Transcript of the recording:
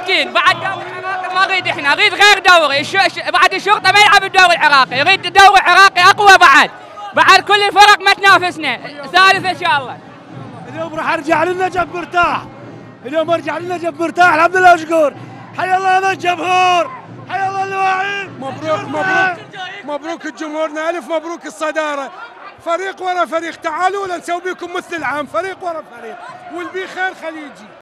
اكيد بعد دوري العراقي ما نريد احنا، نريد غير دوري، بعد الشرطه ما يلعب الدوري العراقي، يريد الدوري العراقي اقوى بعد كل الفرق ما تنافسنا، ثالث ان شاء الله. اليوم راح ارجع للنجف مرتاح، اليوم ارجع للنجف مرتاح، الحمد لله وشكور. حي الله هذا الجمهور، حي الله الواعي. مبروك جمهورنا، الف مبروك الصداره. فريق ورا فريق، تعالوا لا نسوي بكم مثل العام، فريق ورا فريق، واللي بخير خليجي.